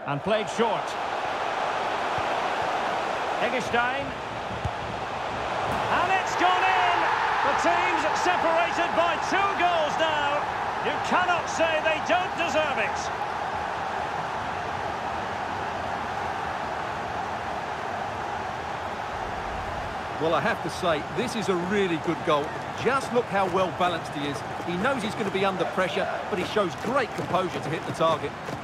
And played short. Eggestein. And it's gone in! The team's separated by 2 goals now. You cannot say they don't deserve it. Well, I have to say, this is a really good goal. Just look how well balanced he is. He knows he's going to be under pressure, but he shows great composure to hit the target.